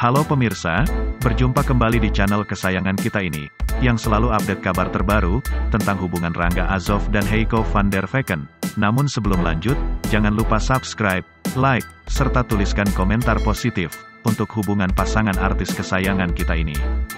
Halo pemirsa, berjumpa kembali di channel kesayangan kita ini, yang selalu update kabar terbaru, tentang hubungan Rangga Azov dan Heiko van der Vecken. Namun sebelum lanjut, jangan lupa subscribe, like, serta tuliskan komentar positif, untuk hubungan pasangan artis kesayangan kita ini.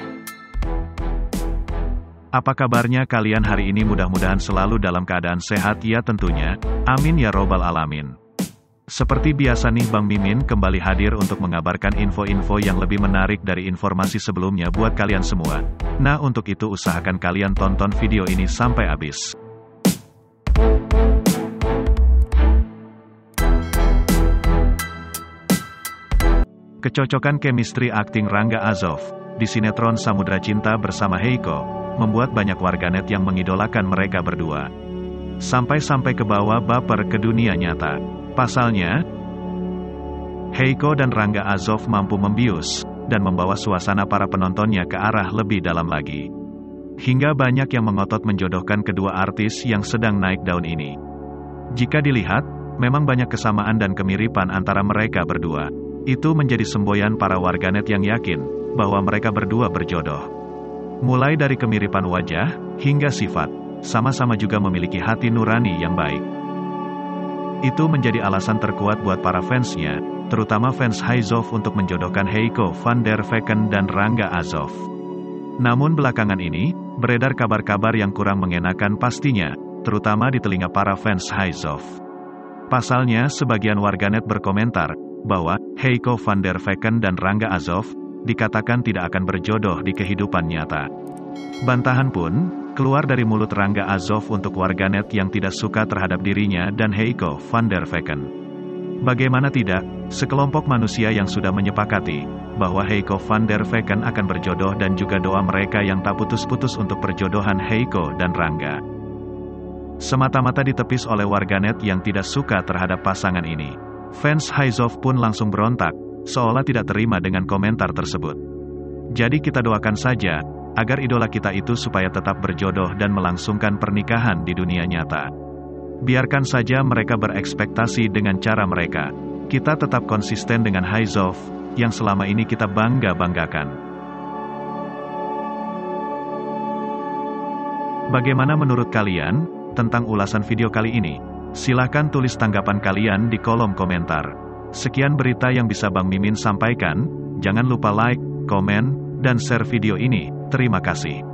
Apa kabarnya kalian hari ini? Mudah-mudahan selalu dalam keadaan sehat ya tentunya, amin ya robbal alamin. Seperti biasa nih Bang Mimin kembali hadir untuk mengabarkan info-info yang lebih menarik dari informasi sebelumnya buat kalian semua. Nah untuk itu usahakan kalian tonton video ini sampai habis. Kecocokan chemistry akting Rangga Azov di sinetron Samudra Cinta bersama Heiko membuat banyak warganet yang mengidolakan mereka berdua. Sampai-sampai ke bawah baper ke dunia nyata. Pasalnya, Heiko dan Rangga Azov mampu membius, dan membawa suasana para penontonnya ke arah lebih dalam lagi. Hingga banyak yang mengotot menjodohkan kedua artis yang sedang naik daun ini. Jika dilihat, memang banyak kesamaan dan kemiripan antara mereka berdua. Itu menjadi semboyan para warganet yang yakin, bahwa mereka berdua berjodoh. Mulai dari kemiripan wajah, hingga sifat, sama-sama juga memiliki hati nurani yang baik. Itu menjadi alasan terkuat buat para fansnya, terutama fans Haizov untuk menjodohkan Heiko van der Vecken dan Rangga Azov. Namun belakangan ini, beredar kabar-kabar yang kurang mengenakan pastinya, terutama di telinga para fans Haizov. Pasalnya, sebagian warganet berkomentar, bahwa Heiko van der Vecken dan Rangga Azov, dikatakan tidak akan berjodoh di kehidupan nyata. Bantahan pun keluar dari mulut Rangga Azov untuk warganet yang tidak suka terhadap dirinya dan Heiko van der Vecken. Bagaimana tidak, sekelompok manusia yang sudah menyepakati bahwa Heiko van der Vecken akan berjodoh dan juga doa mereka yang tak putus-putus untuk perjodohan Heiko dan Rangga. Semata-mata ditepis oleh warganet yang tidak suka terhadap pasangan ini. Fans Haizov pun langsung berontak, seolah tidak terima dengan komentar tersebut. Jadi kita doakan saja, agar idola kita itu supaya tetap berjodoh dan melangsungkan pernikahan di dunia nyata. Biarkan saja mereka berekspektasi dengan cara mereka. Kita tetap konsisten dengan Haizov, yang selama ini kita bangga-banggakan. Bagaimana menurut kalian, tentang ulasan video kali ini? Silahkan tulis tanggapan kalian di kolom komentar. Sekian berita yang bisa Bang Mimin sampaikan, jangan lupa like, komen, dan share video ini. Terima kasih.